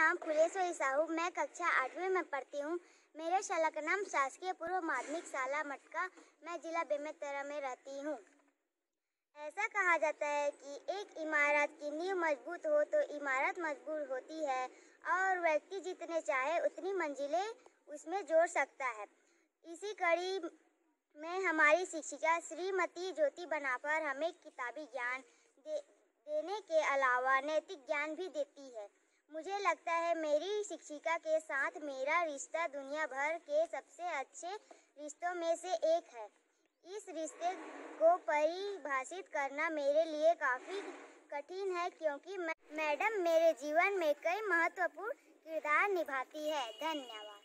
नाम फुलेश्वरी साहू। मैं कक्षा 8वीं में पढ़ती हूँ। मेरे शाला का नाम शासकीय पूर्व माध्यमिक शाला मटका। मैं जिला बेमेतरा में रहती हूँ। ऐसा कहा जाता है कि एक इमारत की नींव मजबूत हो तो इमारत मजबूत होती है और व्यक्ति जितने चाहे उतनी मंजिलें उसमें जोड़ सकता है। इसी कड़ी में हमारी शिक्षिका श्रीमती ज्योति बनाफर हमें किताबी ज्ञान देने के अलावा नैतिक ज्ञान भी देती है। मुझे लगता है मेरी शिक्षिका के साथ मेरा रिश्ता दुनिया भर के सबसे अच्छे रिश्तों में से एक है। इस रिश्ते को परिभाषित करना मेरे लिए काफ़ी कठिन है क्योंकि मैडम मेरे जीवन में कई महत्वपूर्ण किरदार निभाती है। धन्यवाद।